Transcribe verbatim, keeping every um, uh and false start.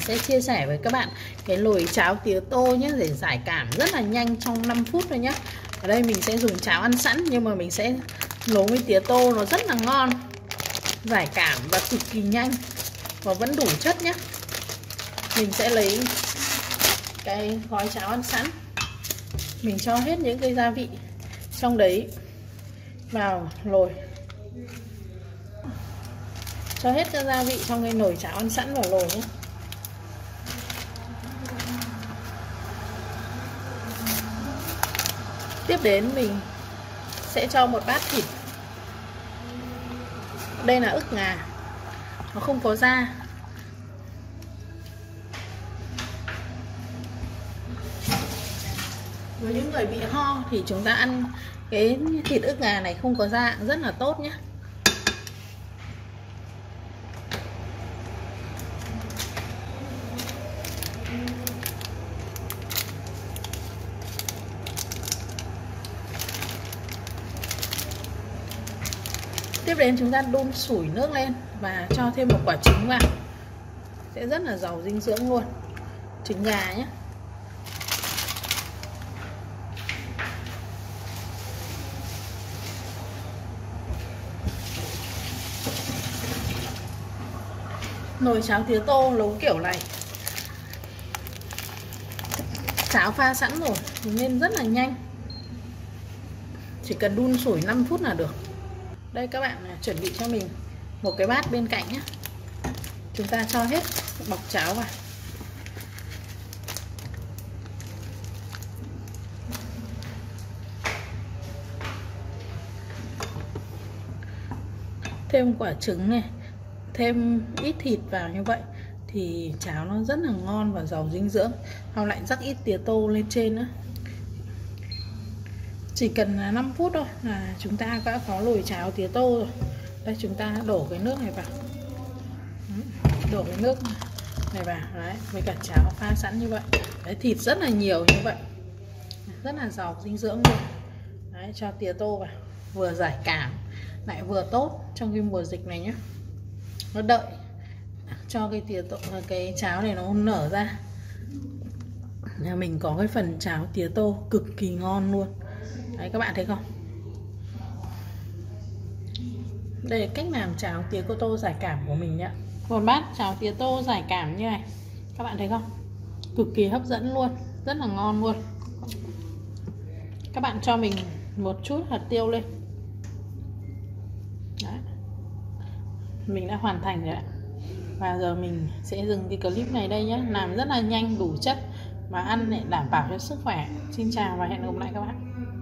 sẽ chia sẻ với các bạn cái nồi cháo tía tô nhé, để giải cảm rất là nhanh trong năm phút thôi nhé. Ở đây mình sẽ dùng cháo ăn sẵn, nhưng mà mình sẽ nấu với tía tô nó rất là ngon, giải cảm và cực kỳ nhanh và vẫn đủ chất nhé. Mình sẽ lấy cái gói cháo ăn sẵn, mình cho hết những cái gia vị trong đấy vào nồi, cho hết các gia vị trong cái nồi cháo ăn sẵn vào nồi nhé. Tiếp đến mình sẽ cho một bát thịt. Đây là ức gà, nó không có da. Với những người bị ho thì chúng ta ăn cái thịt ức gà này không có da rất là tốt nhé. Tiếp đến chúng ta đun sủi nước lên và cho thêm một quả trứng vào, sẽ rất là giàu dinh dưỡng luôn. Trứng gà nhé. Nồi cháo tía tô nấu kiểu này, cháo pha sẵn rồi nên rất là nhanh, chỉ cần đun sủi năm phút là được. Đây các bạn chuẩn bị cho mình một cái bát bên cạnh nhé. Chúng ta cho hết bọc cháo vào. Thêm quả trứng này, thêm ít thịt vào, như vậy thì cháo nó rất là ngon và giàu dinh dưỡng. Hoặc lại rắc ít tía tô lên trên nữa. Chỉ cần năm phút thôi là chúng ta đã có nồi cháo tía tô rồi. Đây chúng ta đổ cái nước này vào, đổ cái nước này vào đấy, với cả cháo pha sẵn như vậy. Đấy, thịt rất là nhiều như vậy, rất là giàu dinh dưỡng luôn. Đấy, cho tía tô vào, vừa giải cảm lại vừa tốt trong cái mùa dịch này nhé. Nó đợi cho cái tía tô, cái cháo này nó nở ra, nhà mình có cái phần cháo tía tô cực kỳ ngon luôn. Đấy các bạn thấy không? Đây là cách làm cháo tía tô giải cảm của mình nhé. Một bát cháo tía tô giải cảm như này, các bạn thấy không? Cực kỳ hấp dẫn luôn, rất là ngon luôn. Các bạn cho mình một chút hạt tiêu lên. Đấy. Mình đã hoàn thành rồi ạ. Và giờ mình sẽ dừng cái clip này đây nhé. Làm rất là nhanh, đủ chất mà ăn để đảm bảo cho sức khỏe. Xin chào và hẹn gặp lại các bạn.